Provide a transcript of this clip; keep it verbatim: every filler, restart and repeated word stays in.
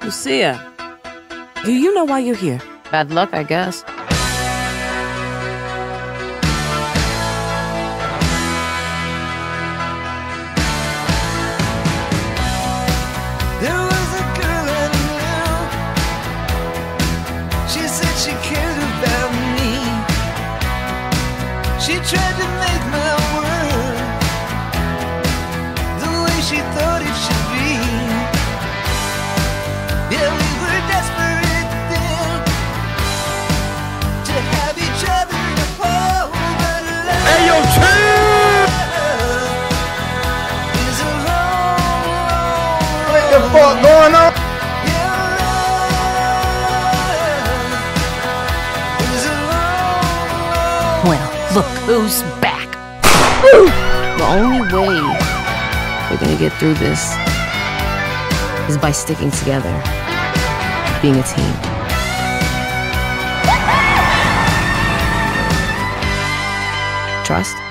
Lucia, do you know why you're here? Bad luck, I guess. There was a girl I knew. She said she cared about me. She tried to make my world the way she thought it should be. Yeah, we were desperate then to have each other to hold, but love Hey, yo, chill! is a long, long What the fuck going on? Yeah, love is a long, long Well, look who's back. The only way we're gonna get through this is by sticking together, being a team. Trust?